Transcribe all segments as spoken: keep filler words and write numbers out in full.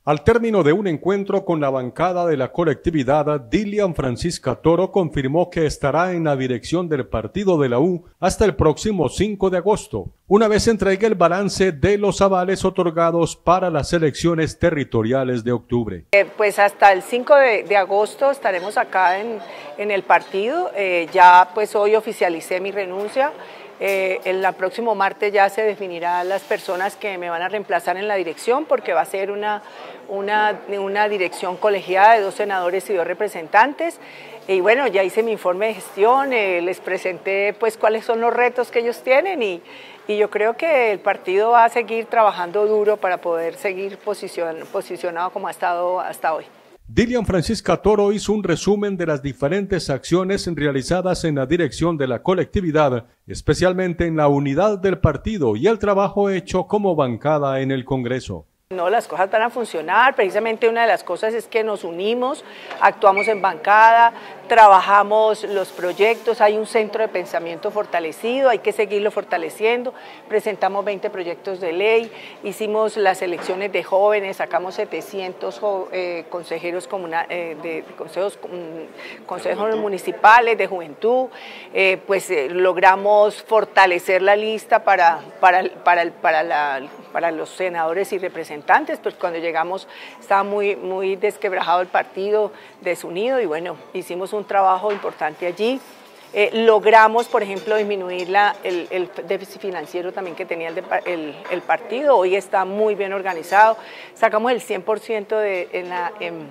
Al término de un encuentro con la bancada de la colectividad, Dilian Francisca Toro confirmó que estará en la dirección del partido de la U hasta el próximo cinco de agosto, una vez entregue el balance de los avales otorgados para las elecciones territoriales de octubre. Eh, pues hasta el cinco de, de agosto estaremos acá en, en el partido. Eh, ya pues hoy oficialicé mi renuncia. Eh, el próximo martes ya se definirán las personas que me van a reemplazar en la dirección, porque va a ser una, una, una dirección colegiada de dos senadores y dos representantes. Y bueno, ya hice mi informe de gestión, eh, les presenté pues cuáles son los retos que ellos tienen y, y yo creo que el partido va a seguir trabajando duro para poder seguir posicion, posicionado como ha estado hasta hoy. Dilian Francisca Toro hizo un resumen de las diferentes acciones realizadas en la dirección de la colectividad, especialmente en la unidad del partido y el trabajo hecho como bancada en el Congreso. No, las cosas van a funcionar. Precisamente una de las cosas es que nos unimos, actuamos en bancada, trabajamos los proyectos, hay un centro de pensamiento fortalecido, hay que seguirlo fortaleciendo. Presentamos veinte proyectos de ley, hicimos las elecciones de jóvenes, sacamos setecientos eh, consejeros, comuna, eh, de, consejos, consejos municipales de juventud, eh, pues eh, logramos fortalecer la lista para, para, para, para, la, para los senadores y representantes. Pues cuando llegamos estaba muy, muy desquebrajado el partido, desunido, y bueno, hicimos un trabajo importante allí. Eh, logramos, por ejemplo, disminuir la, el, el déficit financiero también que tenía el, el, el partido. Hoy está muy bien organizado, sacamos el cien por ciento de, en, la, en,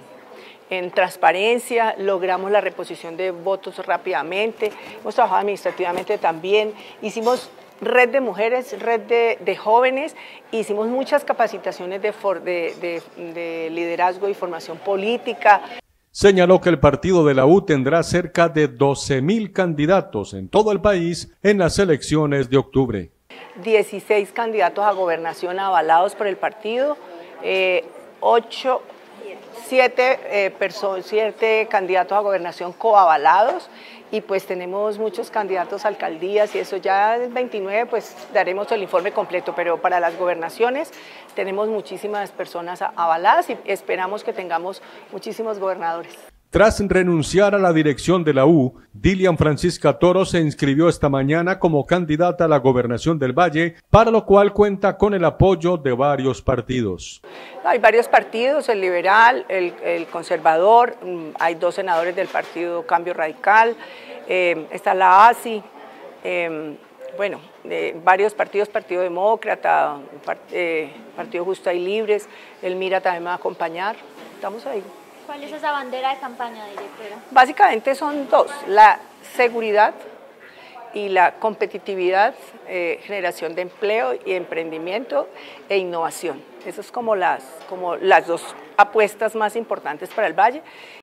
en transparencia, logramos la reposición de votos rápidamente, hemos trabajado administrativamente también, hicimos red de mujeres, red de, de jóvenes, hicimos muchas capacitaciones de, for, de, de, de liderazgo y formación política. Señaló que el partido de la U tendrá cerca de doce mil candidatos en todo el país en las elecciones de octubre. dieciséis candidatos a gobernación avalados por el partido, eh, ocho, siete, eh, siete candidatos a gobernación coavalados, y pues tenemos muchos candidatos a alcaldías, y eso ya el veintinueve pues daremos el informe completo, pero para las gobernaciones tenemos muchísimas personas avaladas y esperamos que tengamos muchísimos gobernadores. Tras renunciar a la dirección de la U, Dilian Francisca Toro se inscribió esta mañana como candidata a la gobernación del Valle, para lo cual cuenta con el apoyo de varios partidos. Hay varios partidos, el liberal, el, el conservador, hay dos senadores del partido Cambio Radical, eh, está la A S I, eh, bueno, eh, varios partidos, Partido Demócrata, part, eh, Partido Justa y Libres, el MIRA también me va a acompañar, estamos ahí. ¿Cuál es esa bandera de campaña, directora? Básicamente son dos, la seguridad y la competitividad, eh, generación de empleo y emprendimiento e innovación. Esas son como las, como las dos apuestas más importantes para el Valle.